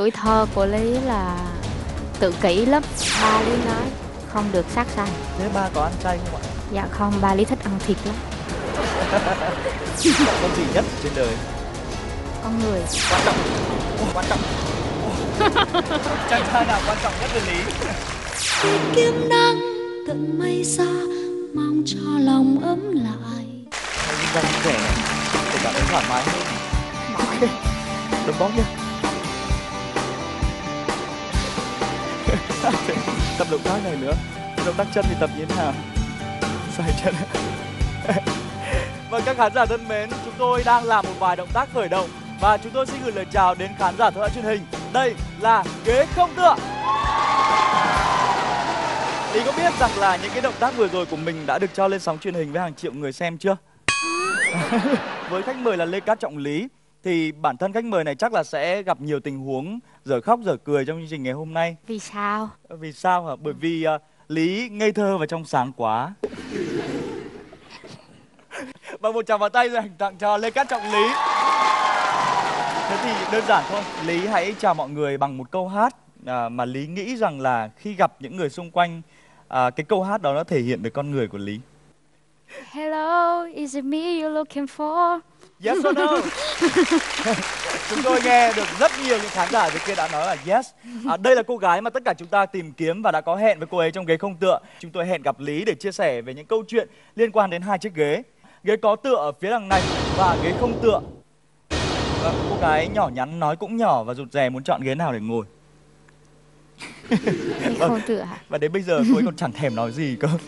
Tuổi thơ của Lý là tự kỷ lắm. Ba Lý nói không được sát sanh. Thế ba có ăn chay không ạ? Dạ không, ba Lý thích ăn thịt lắm. Con gì nhất trên đời? Con người. Quan trọng. Quan trọng. Chàng trai nào quan trọng nhất với Lý? Kiếm nắng tận mây xa, mong cho lòng ấm lại. Nhìn ra vui vẻ này, để cảm thấy thoải mái hơn. Ok, đừng bóp nhá. Tập động tác này nữa. Động tác chân thì tập như thế nào? Xoay chân. Vâng, các khán giả thân mến, chúng tôi đang làm một vài động tác khởi động và chúng tôi xin gửi lời chào đến khán giả theo dõi truyền hình. Đây là ghế không tựa. Lý có biết rằng là những cái động tác vừa rồi của mình đã được cho lên sóng truyền hình với hàng triệu người xem chưa? Với khách mời là Lê Cát Trọng Lý thì bản thân khách mời này chắc là sẽ gặp nhiều tình huống dở khóc dở cười trong chương trình ngày hôm nay. Vì sao? Vì sao hả? Bởi vì Lý ngây thơ và trong sáng quá. Và một tràng pháo tay dành tặng cho Lê Cát Trọng Lý. Thế thì đơn giản thôi, Lý hãy chào mọi người bằng một câu hát mà Lý nghĩ rằng là khi gặp những người xung quanh, cái câu hát đó nó thể hiện về con người của Lý. Hello, is it me you're looking for? Yes or no? Chúng tôi nghe được rất nhiều những khán giả dưới kia đã nói là yes. Đây là cô gái mà tất cả chúng ta tìm kiếm và đã có hẹn với cô ấy trong ghế không tựa. Chúng tôi hẹn gặp Lý để chia sẻ về những câu chuyện liên quan đến hai chiếc ghế. Ghế có tựa ở phía đằng này và ghế không tựa. Cô gái nhỏ nhắn nói cũng nhỏ và rụt rè muốn chọn ghế nào để ngồi. Không tựa hả? Và đến bây giờ cô ấy còn chẳng thèm nói gì cơ.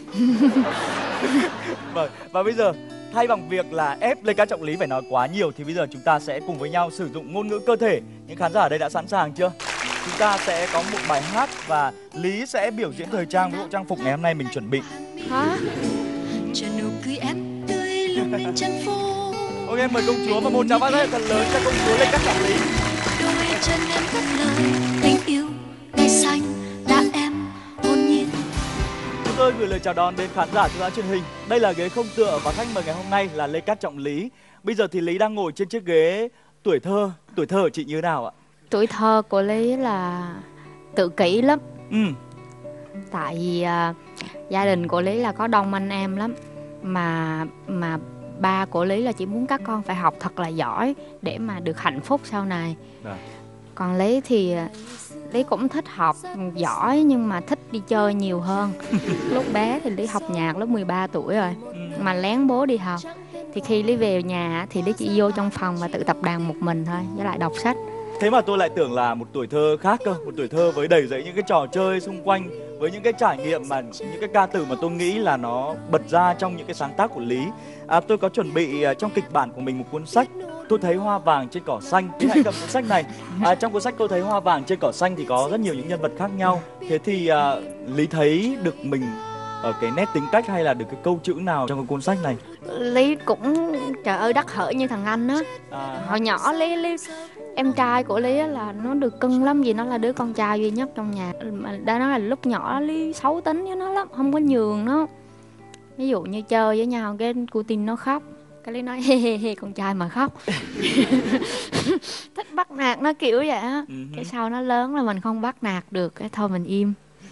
Vâng, và bây giờ thay bằng việc là ép Lê Cát Trọng Lý phải nói quá nhiều thì bây giờ chúng ta sẽ cùng với nhau sử dụng ngôn ngữ cơ thể. Những khán giả ở đây đã sẵn sàng chưa? Chúng ta sẽ có một bài hát và Lý sẽ biểu diễn thời trang với bộ trang phục ngày hôm nay mình chuẩn bị. Hả? Cho nụ cười em tươi lung linh chân phố. Ok, mời công chúa và một tràng pháo tay thật lớn cho công chúa Lê Cát Trọng Lý. Đôi chân em cất lời tình yêu ngày xanh là em hồn nhiên. Chúng tôi gửi lời chào đón đến khán giả theo dõi truyền hình. Đây là ghế không tựa và khách mời ngày hôm nay là Lê Cát Trọng Lý. Bây giờ thì Lý đang ngồi trên chiếc ghế tuổi thơ. Tuổi thơ của chị như thế nào ạ? Tuổi thơ của Lý là tự kỷ lắm. Tại vì gia đình của Lý là có đông anh em lắm. Mà ba của Lý là chỉ muốn các con phải học thật là giỏi để mà được hạnh phúc sau này. Còn Lý thì Lý cũng thích học giỏi nhưng mà thích đi chơi nhiều hơn. Lúc bé thì Lý học nhạc lúc 13 tuổi rồi mà lén bố đi học. Thì khi Lý về nhà thì Lý chỉ vô trong phòng và tự tập đàn một mình thôi, với lại đọc sách. Thế mà tôi lại tưởng là một tuổi thơ khác cơ, một tuổi thơ với đầy dẫy những cái trò chơi xung quanh, với những cái trải nghiệm mà những cái ca từ mà tôi nghĩ là nó bật ra trong những cái sáng tác của Lý. Tôi có chuẩn bị trong kịch bản của mình một cuốn sách. Tôi thấy hoa vàng trên cỏ xanh. Lý hãy cầm cuốn sách này. Trong cuốn sách tôi thấy hoa vàng trên cỏ xanh thì có rất nhiều những nhân vật khác nhau. Thế thì Lý thấy được mình ở cái nét tính cách hay là được cái câu chữ nào trong cái cuốn sách này? Lý cũng trời ơi đắc hở như thằng anh á. Hồi nhỏ Lý em trai của Lý là nó được cưng lắm vì nó là đứa con trai duy nhất trong nhà. Đã nói là lúc nhỏ Lý xấu tính với nó lắm, không có nhường nó. Ví dụ như chơi với nhau cái cô tin nó khóc, cái Lý nói he con trai mà khóc. Thích bắt nạt nó kiểu vậy á. Cái sau nó lớn là mình không bắt nạt được, cái thôi mình im.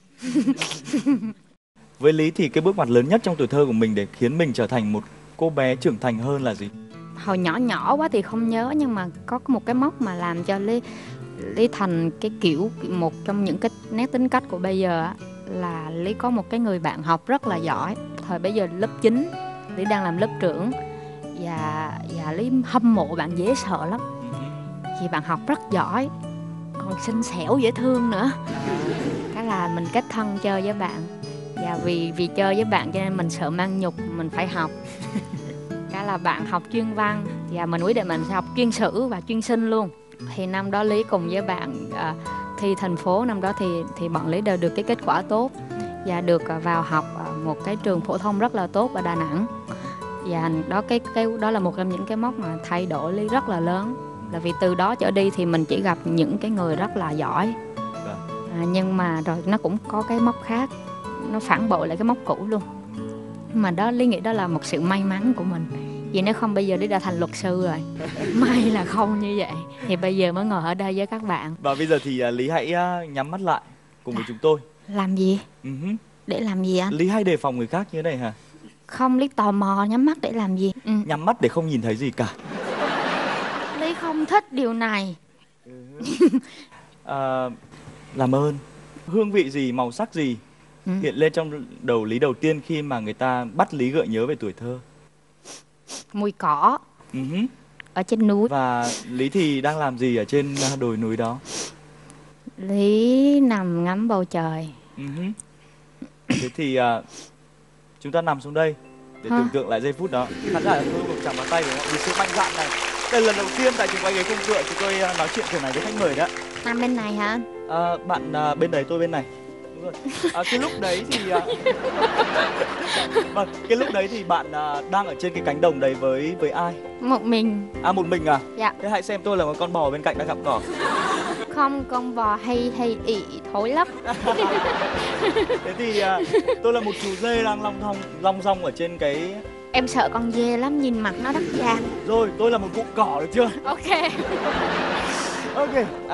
Với Lý thì cái bước ngoặt lớn nhất trong tuổi thơ của mình để khiến mình trở thành một cô bé trưởng thành hơn là gì? Hồi nhỏ quá thì không nhớ, nhưng mà có một cái mốc mà làm cho Lý thành cái kiểu một trong những cái nét tính cách của bây giờ á, là Lý có một cái người bạn học rất là giỏi. Thời bây giờ lớp 9, Lý đang làm lớp trưởng và Lý hâm mộ bạn dễ sợ lắm. Vì bạn học rất giỏi, còn xinh xẻo dễ thương nữa. Cái là mình kết thân chơi với bạn. Và vì chơi với bạn cho nên mình sợ mang nhục, mình phải học. Cái là bạn học chuyên văn và mình quyết định mình sẽ học chuyên sử và chuyên sinh luôn. Thì năm đó Lý cùng với bạn thi thành phố, năm đó thì bọn Lý đều được cái kết quả tốt và được vào học một cái trường phổ thông rất là tốt ở Đà Nẵng. Và đó là một trong những cái mốc mà thay đổi Lý rất là lớn. Là vì từ đó trở đi thì mình chỉ gặp những cái người rất là giỏi. Nhưng mà rồi nó cũng có cái mốc khác, nó phản bội lại cái mốc cũ luôn. Mà đó Lý nghĩ đó là một sự may mắn của mình. Vì nếu không bây giờ Lý đã thành luật sư rồi. May là không như vậy thì bây giờ mới ngồi ở đây với các bạn. Và bây giờ thì Lý hãy nhắm mắt lại cùng với chúng tôi. Làm gì? Để làm gì anh? Lý hay đề phòng người khác như thế này hả? Không, Lý tò mò nhắm mắt để làm gì? Nhắm mắt để không nhìn thấy gì cả. Lý không thích điều này. Làm ơn. Hương vị gì, màu sắc gì hiện lên trong đầu Lý đầu tiên khi mà người ta bắt Lý gợi nhớ về tuổi thơ? Mùi cỏ ở trên núi. Và Lý thì đang làm gì ở trên đồi núi đó? Lý nằm ngắm bầu trời. Thế thì chúng ta nằm xuống đây để tưởng tượng lại giây phút đó. Khán giả tôi một tràng bàn tay đúng không? Vì sự mạnh dạn này. Đây là lần đầu tiên tại trường quay ghế không tựa chúng tôi nói chuyện kiểu này với khách mời đó. Nằm bên này hả? Bạn bên đấy, tôi bên này. Đúng rồi. Cái lúc đấy thì vâng, cái lúc đấy thì bạn đang ở trên cái cánh đồng đấy với ai? Một mình. Một mình à? Dạ. Thế hãy xem tôi là một con bò bên cạnh đang gặm cỏ. Không, con bò hay ị thối lắm. Thế thì tôi là một chú dê đang long dong ở trên cái... Em sợ con dê lắm, nhìn mặt nó đắt da. Rồi, tôi là một cụm cỏ được chưa? Ok. Ok.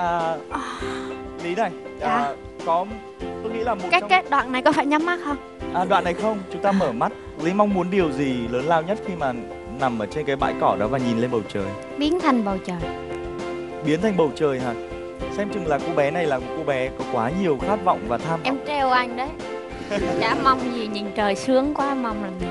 Lý này, có tôi nghĩ là một cái đoạn này có phải nhắm mắt không? Đoạn này không, chúng ta mở mắt. Lý mong muốn điều gì lớn lao nhất khi mà nằm ở trên cái bãi cỏ đó và nhìn lên bầu trời? Biến thành bầu trời. Biến thành bầu trời hả? Xem chừng là cô bé này là một cô bé có quá nhiều khát vọng và tham vọng. Em treo anh đấy. Chả mong gì, nhìn trời sướng quá mong làm gì.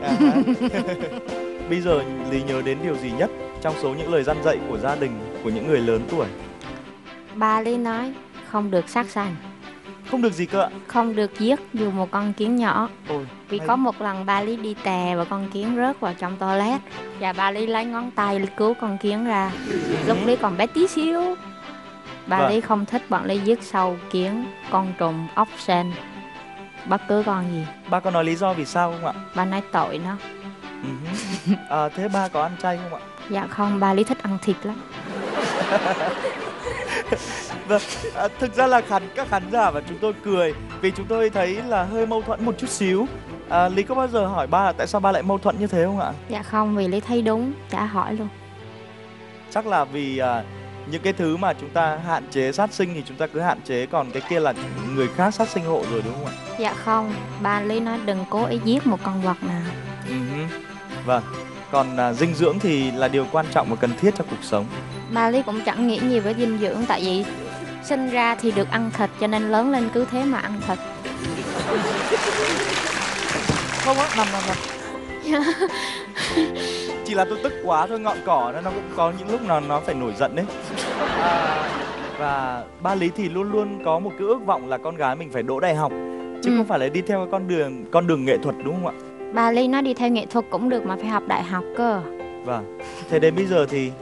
Bây giờ Lý nhớ đến điều gì nhất trong số những lời dặn dạy của gia đình, của những người lớn tuổi? Ba Lý nói không được sát sanh. Không được gì cơ ạ? Không được giết dù một con kiến nhỏ. Vì hay. có một lần ba Lý đi tè và con kiến rớt vào trong toilet. Và ba Lý lấy ngón tay cứu con kiến ra. Lúc Lý còn bé tí xíu. Ba Lý không thích bọn Lý giết sâu, kiến, con trùng, ốc sên, bất cứ con gì. Ba có nói lý do vì sao không ạ? Ba nói tội nó. Thế ba có ăn chay không ạ? Dạ không, ba Lý thích ăn thịt lắm. Vâng, thực ra là các khán giả và chúng tôi cười vì chúng tôi thấy là hơi mâu thuẫn một chút xíu. Lý có bao giờ hỏi ba là tại sao ba lại mâu thuẫn như thế không ạ? Dạ không, vì Lý thấy đúng, chả hỏi luôn. Chắc là vì những cái thứ mà chúng ta hạn chế sát sinh thì chúng ta cứ hạn chế, còn cái kia là người khác sát sinh hộ rồi đúng không ạ? Dạ không, ba Lý nói đừng cố ý giết một con vật nào. Vâng, còn dinh dưỡng thì là điều quan trọng và cần thiết cho cuộc sống. Ba Lý cũng chẳng nghĩ nhiều về dinh dưỡng, tại vì sinh ra thì được ăn thịt cho nên lớn lên cứ thế mà ăn thịt. Không á, nằm. Chỉ là tôi tức quá thôi, ngọn cỏ nó cũng có những lúc nào nó phải nổi giận đấy. Và ba Lý thì luôn luôn có một cái ước vọng là con gái mình phải đỗ đại học, chứ không phải là đi theo con đường nghệ thuật đúng không ạ? Ba Lý nói đi theo nghệ thuật cũng được mà phải học đại học cơ. Vâng. Thế đến bây giờ thì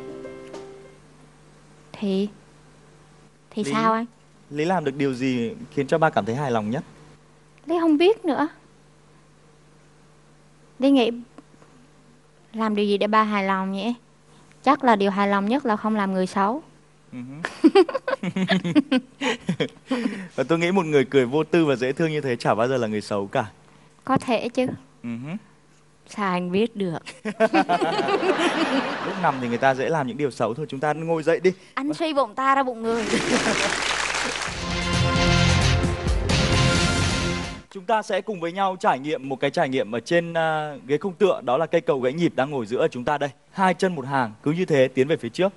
Lý, sao anh? Lý làm được điều gì khiến cho ba cảm thấy hài lòng nhất? Lý không biết nữa. Lý nghĩ làm điều gì để ba hài lòng nhỉ? Chắc là điều hài lòng nhất là không làm người xấu. Và tôi nghĩ một người cười vô tư và dễ thương như thế chả bao giờ là người xấu cả. Có thể chứ. Sao anh biết được? Lúc nằm thì người ta dễ làm những điều xấu thôi. Chúng ta ngồi dậy đi. Anh suy bụng ta ra bụng người. Chúng ta sẽ cùng với nhau trải nghiệm một cái trải nghiệm ở trên ghế không tựa. Đó là cây cầu gãy nhịp đang ngồi giữa ở chúng ta đây. 2 chân một hàng, cứ như thế tiến về phía trước.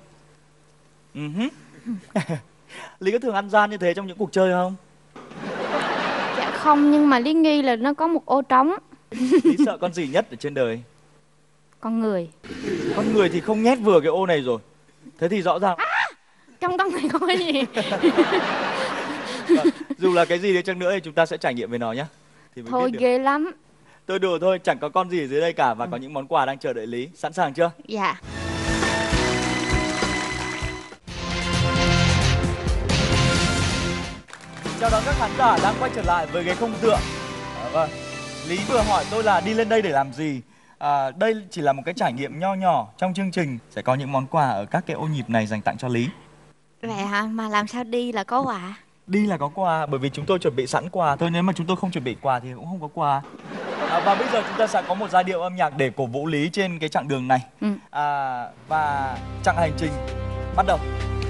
Lý có thường ăn gian như thế trong những cuộc chơi không? Dạ không, nhưng mà Lý nghi là nó có một ô trống. Lý sợ con gì nhất ở trên đời? Con người. Con người thì không nhét vừa cái ô này rồi. Thế thì rõ ràng trong con này có cái gì? Dù là cái gì đi chăng nữa thì chúng ta sẽ trải nghiệm với nó nhé. Thôi ghê lắm. Tôi đùa thôi, chẳng có con gì ở dưới đây cả. Và có những món quà đang chờ đợi Lý. Sẵn sàng chưa? Dạ. Chào đón các khán giả đang quay trở lại với ghế không tựa. Vâng, Lý vừa hỏi tôi là đi lên đây để làm gì. Đây chỉ là một cái trải nghiệm nho nhỏ. Trong chương trình sẽ có những món quà ở các cái ô nhịp này dành tặng cho Lý. Vậy hả? Mà làm sao đi là có quà? Đi là có quà, bởi vì chúng tôi chuẩn bị sẵn quà thôi. Nếu mà chúng tôi không chuẩn bị quà thì cũng không có quà. Và bây giờ chúng ta sẽ có một giai điệu âm nhạc để cổ vũ Lý trên cái chặng đường này. Và chặng hành trình bắt đầu.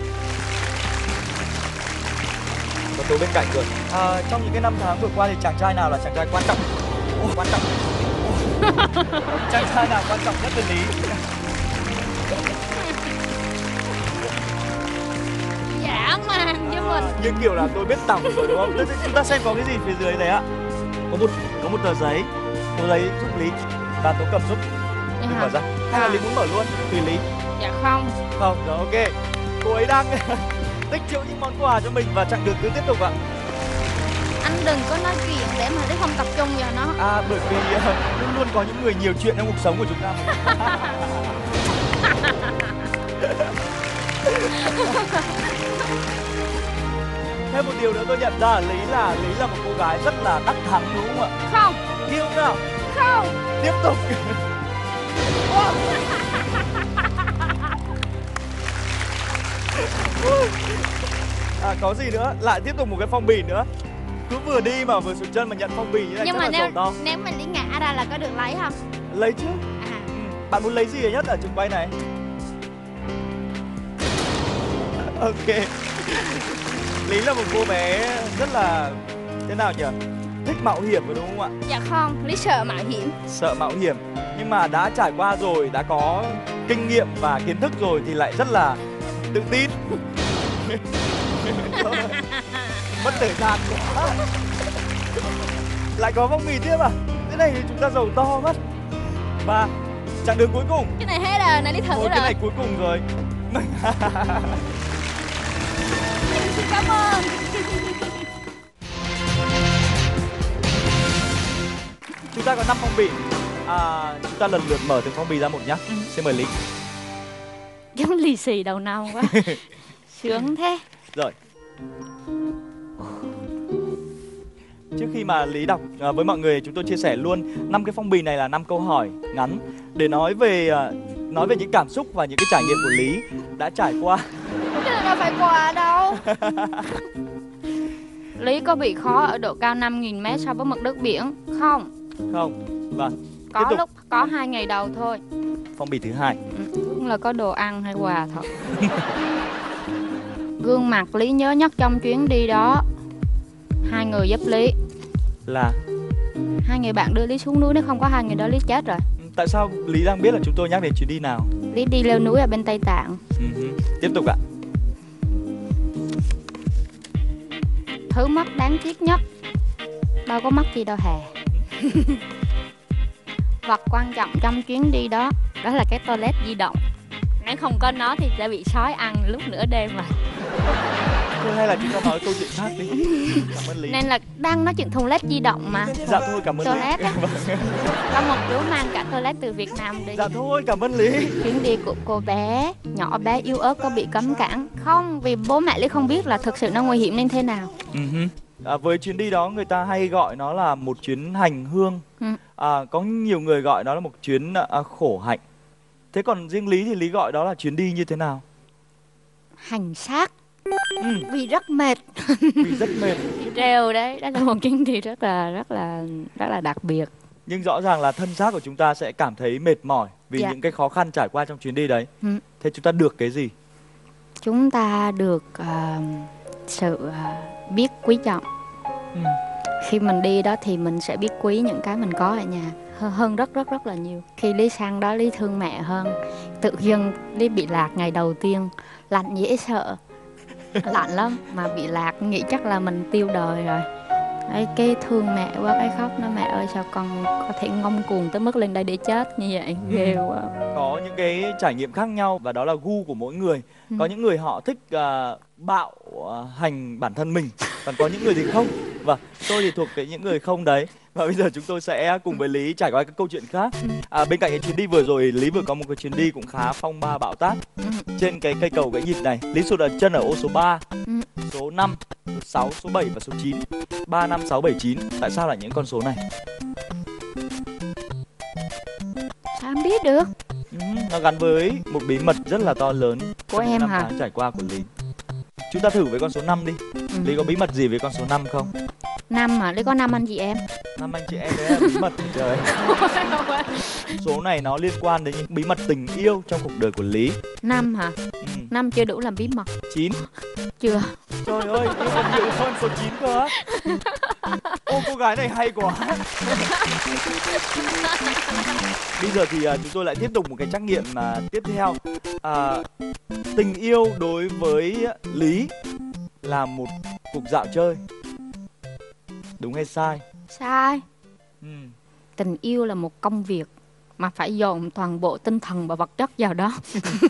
Có tôi bên cạnh rồi. Trong những cái năm tháng vừa qua thì chàng trai nào là chàng trai quan trọng? Quan trọng. Chàng trai nào quan trọng nhất với Lý? Dã man với mình. Như kiểu là tôi biết tổng rồi đúng không? Chúng ta xem có cái gì phía dưới đấy ạ. Có một tờ giấy. Tôi lấy giúp Lý và tôi cầm giúp. Đừng mở ra. Hay là Lý muốn mở luôn? Tùy Lý. Dạ không. Không, rồi ok. Cô ấy đang tích trữ những món quà cho mình và chặng đường cứ tiếp tục ạ. Anh đừng có nói chuyện để mà Lý không tập trung vào nó. Bởi vì luôn luôn có những người nhiều chuyện trong cuộc sống của chúng ta. Thêm một điều nữa tôi nhận ra ở Lý là một cô gái rất là đắc thắng đúng không ạ? Không. Yêu nào? Không. Tiếp tục. Có gì nữa? Lại tiếp tục một cái phong bì nữa. Cứ vừa đi mà vừa sụt chân mà nhận phong bì như này. Nhưng chắc mà là nếu mình Lý ngã ra là có được lấy không? Lấy chứ. Bạn muốn lấy gì nhất ở trường quay này? Ok. Lý là một cô bé rất là thế nào nhỉ? Thích mạo hiểm đúng không ạ? Dạ không, Lý sợ mạo hiểm. Sợ mạo hiểm. Nhưng mà đã trải qua rồi, đã có kinh nghiệm và kiến thức rồi thì lại rất là tự tin. Mất thời gian quá. Lại có phong bì tiếp à? Thế này thì chúng ta giàu to mất. Và chặng đường cuối cùng. Cái này hết rồi, này Lý thử rồi. Cái này cuối cùng rồi. Xin cảm ơn. Chúng ta có 5 phong bì. Chúng ta lần lượt mở từng phong bì ra một nhé. Xin mời Lý. Giống lì xì đầu năm quá. Sướng thế. Rồi. Trước khi mà Lý đọc với mọi người, chúng tôi chia sẻ luôn 5 cái phong bì này là 5 câu hỏi ngắn để nói về những cảm xúc và những cái trải nghiệm của Lý đã trải qua. Cái này đâu phải quà đâu. Lý có bị khó ở độ cao 5.000 m so với mực nước biển không? Không. Vâng. Có lúc có 2 ngày đầu thôi. Phong bì thứ 2. Cũng là có đồ ăn hay quà thật. Gương mặt Lý nhớ nhất trong chuyến đi đó. 2 người giúp Lý. Là 2 người bạn đưa Lý xuống núi, nếu không có 2 người đó Lý chết rồi. Tại sao Lý đang biết là chúng tôi nhắc đến chuyến đi nào? Lý đi leo núi ở bên Tây Tạng. Tiếp tục ạ. Thứ mất đáng tiếc nhất. Đâu có mất gì đâu hè. Vật quan trọng trong chuyến đi đó là cái toilet di động. Nếu không có nó thì sẽ bị sói ăn lúc nửa đêm mà. Thôi hay là chúng ta nói câu chuyện khác đi. Cảm ơn Lý. Nên là đang nói chuyện toilet di động mà. Dạ thôi cảm ơn toilet Lý. Có một đứa mang cả toilet từ Việt Nam đi. Dạ thôi cảm ơn Lý. Chuyến đi của cô bé, nhỏ bé yếu ớt có bị cấm cản không? Vì bố mẹ Lý không biết là thực sự nó nguy hiểm đến thế nào. Với chuyến đi đó người ta hay gọi nó là một chuyến hành hương. Có nhiều người gọi nó là một chuyến khổ hạnh. Thế còn riêng Lý thì Lý gọi đó là chuyến đi như thế nào? Hành xác. Vì rất mệt. Vì rất mệt. Treo đấy, đó là một chuyến đi rất là đặc biệt. Nhưng rõ ràng là thân xác của chúng ta sẽ cảm thấy mệt mỏi vì những cái khó khăn trải qua trong chuyến đi đấy. Thế chúng ta được cái gì? Chúng ta được sự biết quý trọng. Khi mình đi đó thì mình sẽ biết quý những cái mình có ở nhà hơn rất là nhiều. Khi Lý sang đó Lý thương mẹ hơn. Tự dưng Lý bị lạc ngày đầu tiên, lạnh dễ sợ. Lạnh lắm mà bị lạc nghĩ chắc là mình tiêu đời rồi. Đấy, cái thương mẹ quá, cái khóc nó mẹ ơi sao con có thể ngông cuồng tới mức lên đây để chết như vậy, ghê quá. Có những cái trải nghiệm khác nhau và đó là gu của mỗi người. Có những người họ thích bạo hành bản thân mình, còn có những người thì không. Và tôi thì thuộc những người không đấy. Và bây giờ chúng tôi sẽ cùng với Lý trải qua các câu chuyện khác. Bên cạnh cái chuyến đi vừa rồi, Lý vừa có một cái chuyến đi cũng khá phong ba bão táp. Trên cái cây cầu Gãy Nhịp này, Lý sụt chân ở ô số 3, số 5, số 6, số 7 và số 9. 3, 5, 6, 7, 9. Tại sao lại những con số này? Sao em biết được? Nó gắn với một bí mật rất là to lớn của em hả? Năm tháng trải qua của Lý. Chúng ta thử với con số 5 đi. Lý có bí mật gì với con số 5 không? Năm mà Lý có 5 anh chị em. 5 anh chị em đấy là bí mật trời. Số này nó liên quan đến những bí mật tình yêu trong cuộc đời của Lý. 5 hả? 5 chưa đủ làm bí mật. 9. Chưa. Trời ơi, yêu còn nhiều hơn số 9 cơ á. Ô, cô gái này hay quá. Bây giờ thì chúng tôi lại tiếp tục một cái trắc nghiệm tiếp theo. Tình yêu đối với Lý là một cuộc dạo chơi. Đúng hay sai? Sai. Tình yêu là một công việc mà phải dồn toàn bộ tinh thần và vật chất vào đó.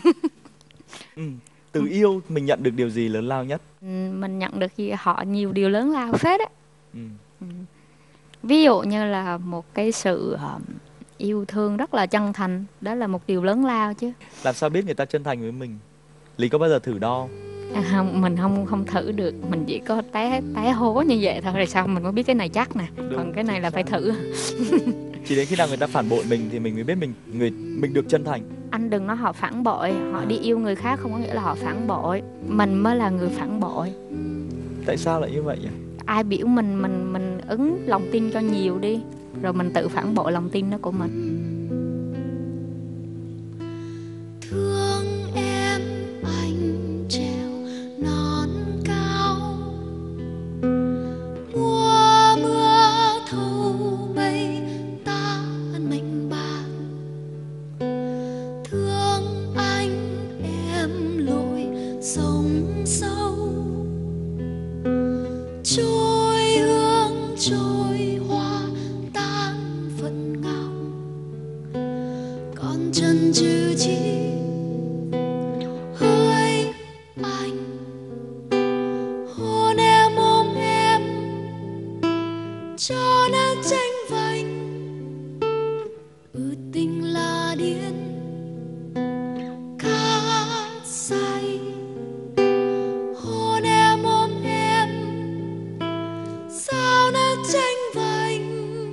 Từ yêu mình nhận được điều gì lớn lao nhất? Mình nhận được họ nhiều điều lớn lao phết á. Ví dụ như là một cái sự yêu thương rất là chân thành, đó là một điều lớn lao chứ. Làm sao biết người ta chân thành với mình? Lý có bao giờ thử đo? Không, mình không thử được, mình chỉ có té hố như vậy thôi, rồi sao mình mới biết cái này chắc nè. Còn cái này là phải thử. Chỉ đến khi nào người ta phản bội mình thì mình mới biết mình được chân thành. Anh đừng nói họ phản bội, họ đi yêu người khác không có nghĩa là họ phản bội, mình mới là người phản bội. Tại sao lại như vậy nhỉ? Ai biểu mình ứng lòng tin cho nhiều đi, rồi mình tự phản bội lòng tin đó của mình. Thương em anh treo non cao, mùa mưa thâu mây ta mệnh bạc. Thương anh em lội sông sâu, trôi hương trôi hoa tan phận ngao. Còn chân chữ chi hỡi anh, hôn em ôm em cho nó tranh vành. Tình là điên ca say, hôn em ôm em sao nó tranh vành.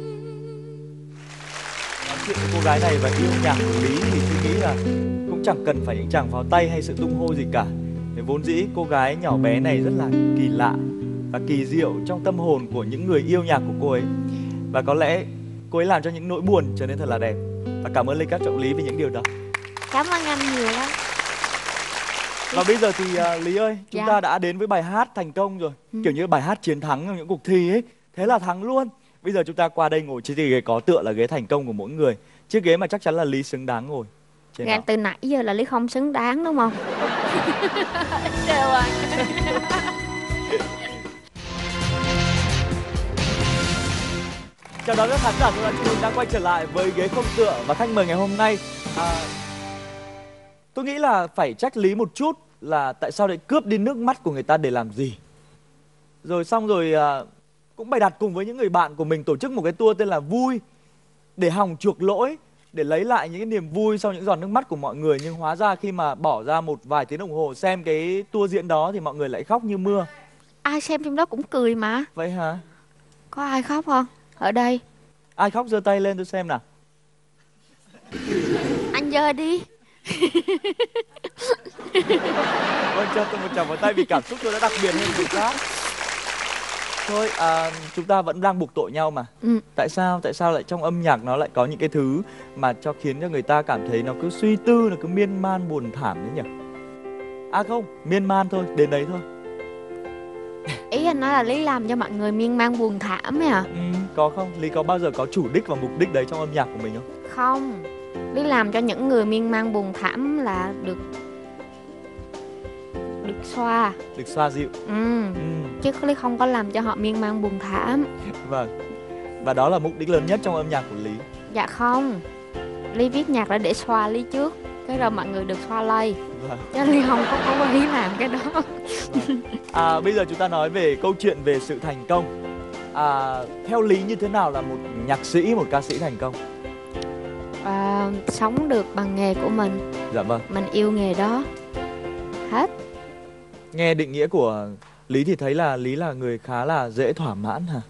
Nói chuyện với cô gái này và yêu nhạc của Lý thì tôi nghĩ là cũng chẳng cần phải những tràng pháo tay hay sự tung hô gì cả. Vì vốn dĩ cô gái nhỏ bé này rất là kỳ lạ và kỳ diệu trong tâm hồn của những người yêu nhạc của cô ấy. Và có lẽ cô ấy làm cho những nỗi buồn trở nên thật là đẹp. Và cảm ơn Lê Cát Trọng Lý vì những điều đó. Cảm ơn anh nhiều lắm. Và bây giờ thì Lý ơi, chúng Dạ. ta đã đến với bài hát thành công rồi. Kiểu như bài hát chiến thắng trong những cuộc thi ấy. Thế là thắng luôn. Bây giờ chúng ta qua đây ngồi trên chiếc ghế có tựa là ghế thành công của mỗi người. Chiếc ghế mà chắc chắn là Lý xứng đáng ngồi trên đó. Gạt từ nãy giờ là Lý không xứng đáng đúng không? Đều anh. Chào đón các khán giả của chúng đang quay trở lại với ghế không tựa và khách mời ngày hôm nay. Tôi nghĩ là phải trách Lý một chút là tại sao lại cướp đi nước mắt của người ta để làm gì. Rồi xong rồi cũng bày đặt cùng với những người bạn của mình tổ chức một cái tour tên là Vui để hòng chuộc lỗi, để lấy lại những cái niềm vui sau những giọt nước mắt của mọi người. Nhưng hóa ra khi mà bỏ ra một vài tiếng đồng hồ xem cái tour diễn đó thì mọi người lại khóc như mưa. Ai xem trong đó cũng cười mà. Vậy hả? Có ai khóc không? Ở đây. Ai khóc giơ tay lên tôi xem nào. Anh giơ đi. Vâng, cho tôi một tràng vào tay vì cảm xúc tôi đã đặc biệt hơn người khác. Thôi, chúng ta vẫn đang buộc tội nhau mà. Tại sao lại trong âm nhạc nó lại có những cái thứ mà khiến cho người ta cảm thấy nó cứ suy tư, nó cứ miên man buồn thảm đấy nhỉ? Không, miên man thôi, đến đấy thôi. Ý anh nói là Lý làm cho mọi người miên man buồn thảm ấy à? Có không? Lý có bao giờ có chủ đích và mục đích đấy trong âm nhạc của mình không? Không. Lý làm cho những người miên man buồn thảm là được xoa. Được xoa dịu. Chứ Lý không có làm cho họ miên man buồn thảm. Vâng. Và đó là mục đích lớn nhất trong âm nhạc của Lý. Dạ không. Lý viết nhạc là để xoa Lý trước, cái rồi mọi người được xoa lây. Vâng. Chứ Lý không có ý làm cái đó. Vâng. Bây giờ chúng ta nói về câu chuyện về sự thành công. Theo Lý như thế nào là một nhạc sĩ, một ca sĩ thành công? Sống được bằng nghề của mình. Dạ vâng. Mình yêu nghề đó. Hết. Nghe định nghĩa của Lý thì thấy là Lý là người khá là dễ thỏa mãn hả?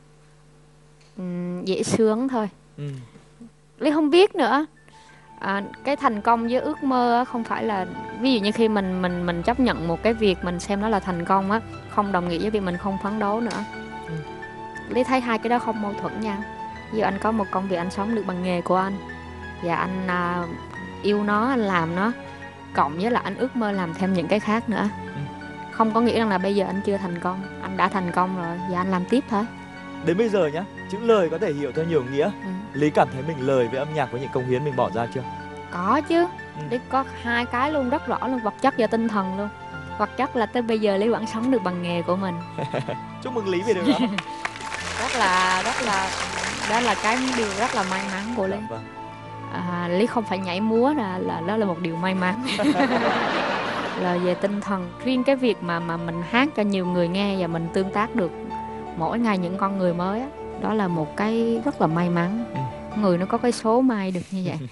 Dễ sướng thôi. Lý không biết nữa. Cái thành công với ước mơ không phải là, ví dụ như khi mình chấp nhận một cái việc mình xem nó là thành công á, không đồng nghĩa với việc mình không phấn đấu nữa. Lý thấy hai cái đó không mâu thuẫn nhau. Ví dụ anh có một công việc anh sống được bằng nghề của anh, và anh yêu nó, anh làm nó, cộng với là anh ước mơ làm thêm những cái khác nữa. Không có nghĩa rằng là bây giờ anh chưa thành công, anh đã thành công rồi và anh làm tiếp thôi. Đến bây giờ nhá, chữ lời có thể hiểu theo nhiều nghĩa. Lý cảm thấy mình lời với âm nhạc với những công hiến mình bỏ ra chưa? Có chứ. Lý có hai cái luôn, rất rõ luôn, vật chất và tinh thần luôn. Vật chất là tới bây giờ Lý vẫn sống được bằng nghề của mình. Chúc mừng Lý về điều đó. Rất là đó là cái điều rất là may mắn của Lý. Vâng. Lý không phải nhảy múa là đó là một điều may mắn. Là về tinh thần, riêng cái việc mà mình hát cho nhiều người nghe và mình tương tác được mỗi ngày những con người mới á, đó là một cái rất là may mắn. Người nó có cái số may được như vậy.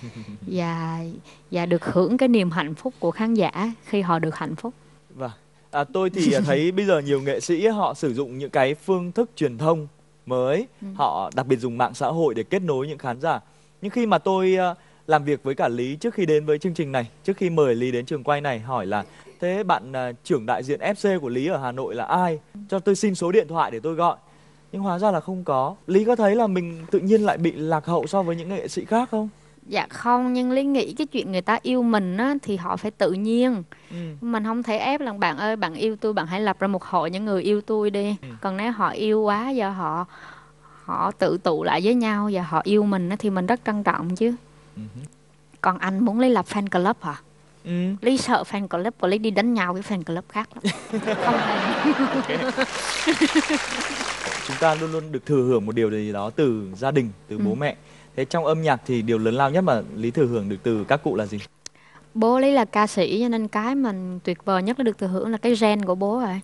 Và được hưởng cái niềm hạnh phúc của khán giả khi họ được hạnh phúc. Vâng. Tôi thì thấy bây giờ nhiều nghệ sĩ họ sử dụng những cái phương thức truyền thông mới, họ đặc biệt dùng mạng xã hội để kết nối những khán giả. Nhưng khi mà tôi làm việc với cả Lý trước khi đến với chương trình này, trước khi mời Lý đến trường quay này, hỏi là thế bạn trưởng đại diện FC của Lý ở Hà Nội là ai? Cho tôi xin số điện thoại để tôi gọi. Nhưng hóa ra là không có. Lý có thấy là mình tự nhiên lại bị lạc hậu so với những nghệ sĩ khác không? Dạ không, nhưng Lý nghĩ cái chuyện người ta yêu mình á, thì họ phải tự nhiên. Mình không thể ép là bạn ơi, bạn yêu tôi, bạn hãy lập ra một hội những người yêu tôi đi. Còn nếu họ yêu quá, do họ tự tụ lại với nhau và họ yêu mình á, thì mình rất trân trọng chứ. Còn anh muốn Lý lập fan club hả? Lý sợ fan club của Lý đi đánh nhau với fan club khác lắm. Không hay. Chúng ta luôn luôn được thừa hưởng một điều gì đó từ gia đình, từ bố mẹ. Thế trong âm nhạc thì điều lớn lao nhất mà Lý thừa hưởng được từ các cụ là gì? Bố Lý là ca sĩ, cho nên cái mình tuyệt vời nhất là được thừa hưởng là cái gen của bố rồi.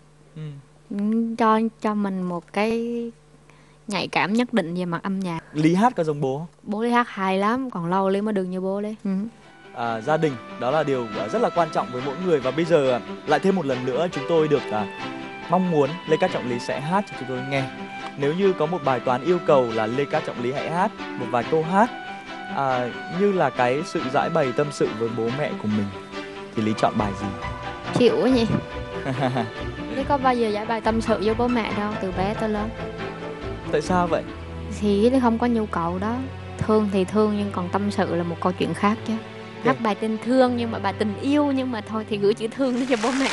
Cho mình một cái nhạy cảm nhất định về mặt âm nhạc. Lý hát có giống bố không? Bố Lý hát hay lắm, còn lâu Lý mới được như bố Lý. Gia đình đó là điều rất là quan trọng với mỗi người. Và bây giờ lại thêm một lần nữa chúng tôi được mong muốn Lê Cát Trọng Lý sẽ hát cho chúng tôi nghe. Nếu như có một bài toán yêu cầu là Lê Cát Trọng Lý hãy hát một vài câu hát như là cái sự giải bày tâm sự với bố mẹ của mình, thì Lý chọn bài gì? Chịu quá nhỉ. Lý có bao giờ giải bày tâm sự với bố mẹ đâu, từ bé tới lớn. Tại sao vậy? Thì Lý không có nhu cầu đó. Thương thì thương, nhưng còn tâm sự là một câu chuyện khác chứ. Hát bài tình thương, nhưng mà bài tình yêu, nhưng mà thôi thì gửi chữ thương đến cho bố mẹ.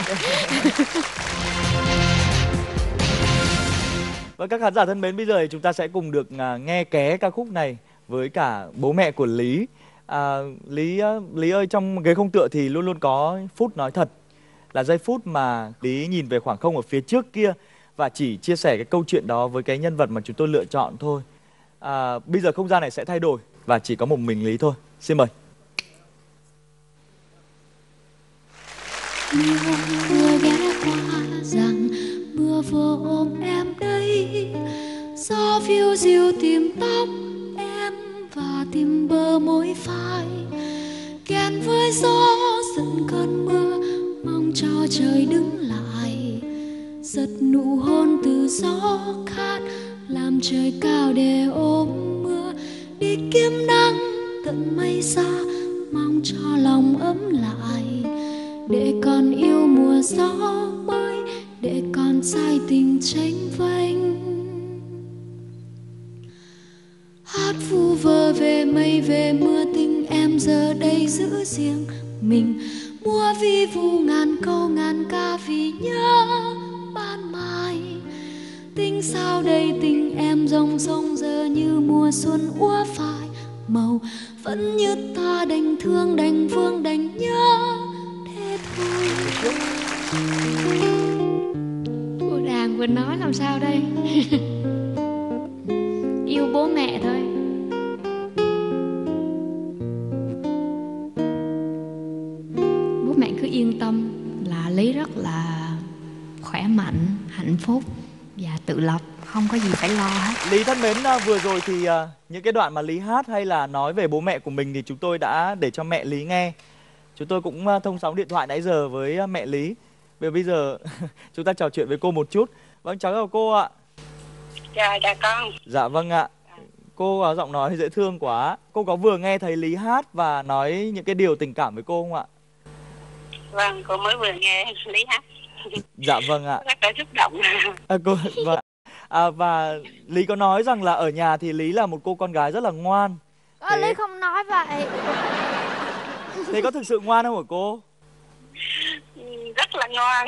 Và các khán giả thân mến, bây giờ thì chúng ta sẽ cùng được nghe ké ca khúc này với cả bố mẹ của Lý. Lý ơi, trong ghế không tựa thì luôn luôn có phút nói thật, là giây phút mà Lý nhìn về khoảng không ở phía trước kia và chỉ chia sẻ cái câu chuyện đó với cái nhân vật mà chúng tôi lựa chọn thôi. Bây giờ không gian này sẽ thay đổi và chỉ có một mình Lý thôi. Xin mời. Mưa ghé qua rằng mưa vừa ôm em đây, gió phiêu diêu tìm tóc em và tìm bờ môi phai, kèn với gió giận cơn mưa, mong cho trời đứng lại, giật nụ hôn từ gió khát, làm trời cao để ôm mưa, đi kiếm nắng tận mây xa, mong cho lòng ấm lại, để con yêu mùa gió mới, để con say tình tranh vênh. Hát vu vơ về mây về mưa, tình em giờ đây giữ riêng mình, mua vi vu ngàn câu ngàn ca vì nhớ ban mai. Tình sao đây tình em ròng ròng giờ như mùa xuân úa phai màu, vẫn như ta đành thương đành vương đành nhớ. Cô đàn vừa nói làm sao đây? Yêu bố mẹ thôi. Bố mẹ cứ yên tâm là Lý rất là khỏe mạnh, hạnh phúc và tự lập, không có gì phải lo hết. Lý thân mến, vừa rồi thì những cái đoạn mà Lý hát hay là nói về bố mẹ của mình thì chúng tôi đã để cho mẹ Lý nghe. Chúng tôi cũng thông sóng điện thoại nãy giờ với mẹ Lý. Bây giờ chúng ta trò chuyện với cô một chút. Vâng, cháu chào cô ạ. Dạ con. Dạ vâng ạ. Cô có giọng nói dễ thương quá. Cô có vừa nghe thấy Lý hát và nói những cái điều tình cảm với cô không ạ? Vâng, cô mới vừa nghe Lý hát. Dạ vâng ạ. Rất là xúc động. Vâng. Và Lý có nói rằng là ở nhà thì Lý là một cô con gái rất là ngoan. Thế- Lý không nói vậy. Thế có thực sự ngoan không hả cô? Rất là ngoan.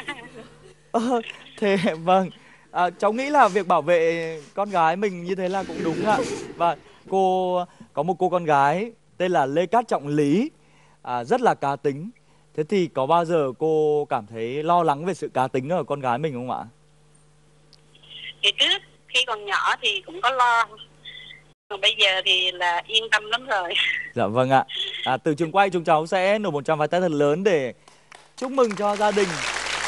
Thế vâng, cháu nghĩ là việc bảo vệ con gái mình như thế là cũng đúng ạ. Và cô có một cô con gái tên là Lê Cát Trọng Lý, rất là cá tính. Thế thì có bao giờ cô cảm thấy lo lắng về sự cá tính ở con gái mình không ạ? Thì trước khi còn nhỏ thì cũng có lo, còn bây giờ thì là yên tâm lắm rồi. Dạ vâng ạ. Từ trường quay chúng cháu sẽ nổ 100 vái tay thật lớn để chúc mừng cho gia đình.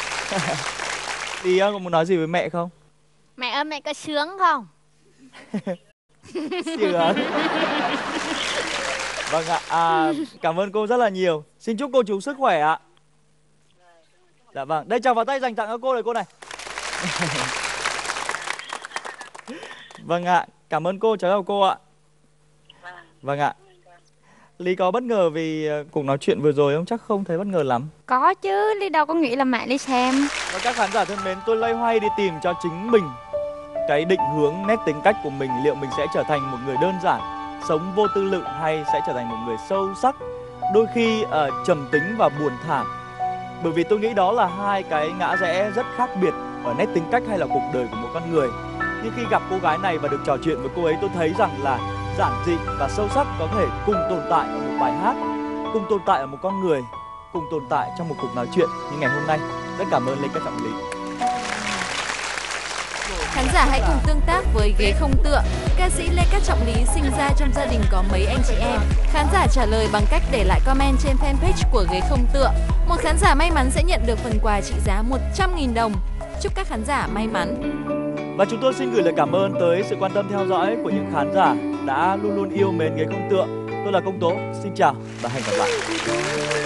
Đi có muốn nói gì với mẹ không? Mẹ ơi, mẹ có sướng không? Sướng. Vâng ạ, cảm ơn cô rất là nhiều. Xin chúc cô chú sức khỏe ạ. Dạ vâng, đây chào vào tay dành tặng cho cô này, cô này. Vâng ạ, cảm ơn cô, cháu chào cô ạ. Vâng ạ. Lý có bất ngờ vì cuộc nói chuyện vừa rồi không? Chắc không thấy bất ngờ lắm. Có chứ, Lý đâu có nghĩ là mẹ đi xem. Và các khán giả thân mến, tôi loay hoay đi tìm cho chính mình cái định hướng, nét tính cách của mình. Liệu mình sẽ trở thành một người đơn giản, sống vô tư lự, hay sẽ trở thành một người sâu sắc, đôi khi trầm tính và buồn thảm. Bởi vì tôi nghĩ đó là hai cái ngã rẽ rất khác biệt ở nét tính cách hay là cuộc đời của một con người. Nhưng khi gặp cô gái này và được trò chuyện với cô ấy, tôi thấy rằng là giản dị và sâu sắc có thể cùng tồn tại ở một bài hát, cùng tồn tại ở một con người, cùng tồn tại trong một cuộc nói chuyện như ngày hôm nay. Rất cảm ơn Lê Cát Trọng Lý. Khán giả hãy cùng tương tác với Ghế Không Tựa. Ca sĩ Lê Cát Trọng Lý sinh ra trong gia đình có mấy anh chị em. Khán giả trả lời bằng cách để lại comment trên fanpage của Ghế Không Tựa. Một khán giả may mắn sẽ nhận được phần quà trị giá 100.000 đồng. Chúc các khán giả may mắn. Và chúng tôi xin gửi lời cảm ơn tới sự quan tâm theo dõi của những khán giả đã luôn luôn yêu mến Ghế Không Tựa. Tôi là Công Tố, xin chào và hẹn gặp lại.